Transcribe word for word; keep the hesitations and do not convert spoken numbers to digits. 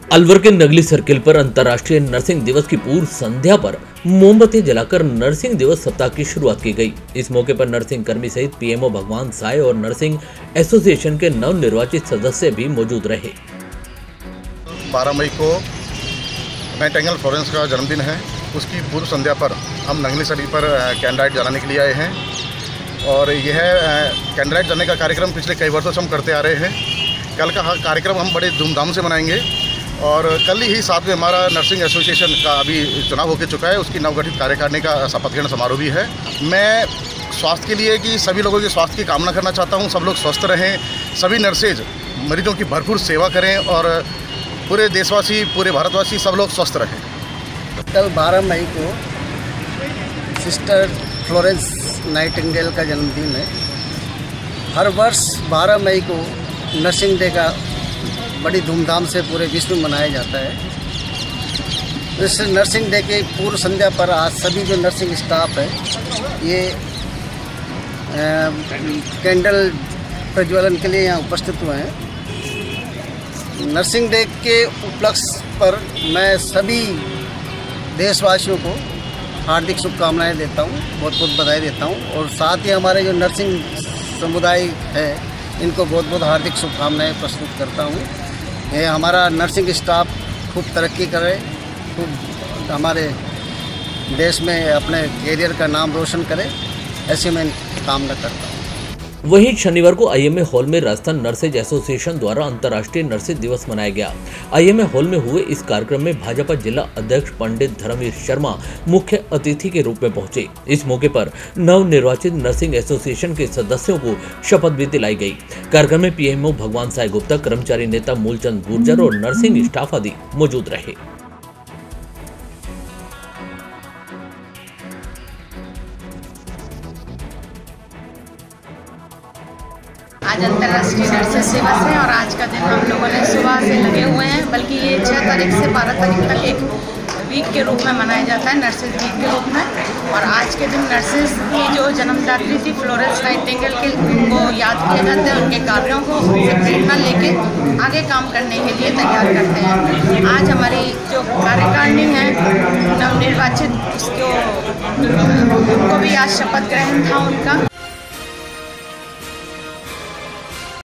अलवर के नगली सर्किल पर अंतर्राष्ट्रीय नर्सिंग दिवस की पूर्व संध्या पर मोमबत्ती जलाकर नर्सिंग दिवस सप्ताह की शुरुआत की गई। इस मौके पर नर्सिंग कर्मी सहित पीएमओ भगवान साय और नर्सिंग एसोसिएशन के नवनिर्वाचित सदस्य भी मौजूद रहे। बारह मई को नाइटिंगेल फ्लोरेंस का जन्मदिन है। उसकी पूर्व संध्या पर हम नगली सर्किल पर कैंडल जलाने के लिए आए हैं और यह कैंडल जलाने का कार्यक्रम पिछले कई वर्षों से हम करते आ रहे हैं। कल का कार्यक्रम हम बड़े धूमधाम से मनाएंगे और कल ही साथ में हमारा नर्सिंग एसोसिएशन का अभी चुनाव होकर चुका है, उसकी नवगठित कार्यकारिणी का शपथ ग्रहण समारोह भी है। मैं स्वास्थ्य के लिए कि सभी लोगों के स्वास्थ्य की कामना करना चाहता हूं, सब लोग स्वस्थ रहें, सभी नर्सेज मरीजों की भरपूर सेवा करें और पूरे देशवासी, पूरे भारतवासी सब लोग स्वस्थ रहें। कल बारह मई को सिस्टर फ्लोरेंस नाइटिंगेल का जन्मदिन है। हर वर्ष बारह मई को नर्सिंग डे का बड़ी धूमधाम से पूरे विश्व में मनाया जाता है। इस नर्सिंग डे के पूर्व संध्या पर आज सभी जो नर्सिंग स्टाफ है ये कैंडल प्रज्वलन के लिए यहाँ उपस्थित हुए हैं। नर्सिंग डे के उपलक्ष्य पर मैं सभी देशवासियों को हार्दिक शुभकामनाएं देता हूँ, बहुत बहुत बधाई देता हूँ और साथ ही हमारे जो नर्सिंग समुदाय है इनको बहुत बहुत हार्दिक शुभकामनाएं प्रस्तुत करता हूँ। ये हमारा नर्सिंग स्टाफ खूब तरक्की करे, खूब हमारे देश में अपने कैरियर का नाम रोशन करे, ऐसी मैं कामना करता हूँ। वहीं शनिवार को आईएमए हॉल में राजस्थान नर्सेज एसोसिएशन द्वारा अंतर्राष्ट्रीय नर्सेज दिवस मनाया गया। आईएमए हॉल में हुए इस कार्यक्रम में भाजपा जिला अध्यक्ष पंडित धर्मवीर शर्मा मुख्य अतिथि के रूप में पहुंचे। इस मौके पर नवनिर्वाचित नर्सिंग एसोसिएशन के सदस्यों को शपथ भी दिलाई गई। कार्यक्रम में पीएमओ भगवान साय गुप्ता, कर्मचारी नेता मूलचंद गुर्जर और नर्सिंग स्टाफ आदि मौजूद रहे। आज अंतर्राष्ट्रीय नर्सेज दिवस है और आज का दिन हम लोगों ने सुबह से लगे हुए हैं, बल्कि ये छह तारीख से बारह तारीख तक एक वीक के रूप में मनाया जाता है, नर्सेज वीक के रूप में। और आज के दिन नर्सेज की जो जन्मदात्री थी फ्लोरेंस नाइटिंगेल के, उनको याद किया जाता है, उनके कार्यों को उनसे प्रेरणा लेके आगे काम करने के लिए तैयार करते हैं। आज हमारी जो कार्यकारिणी है नवनिर्वाचित, उसको उनको भी आज शपथ ग्रहण था उनका।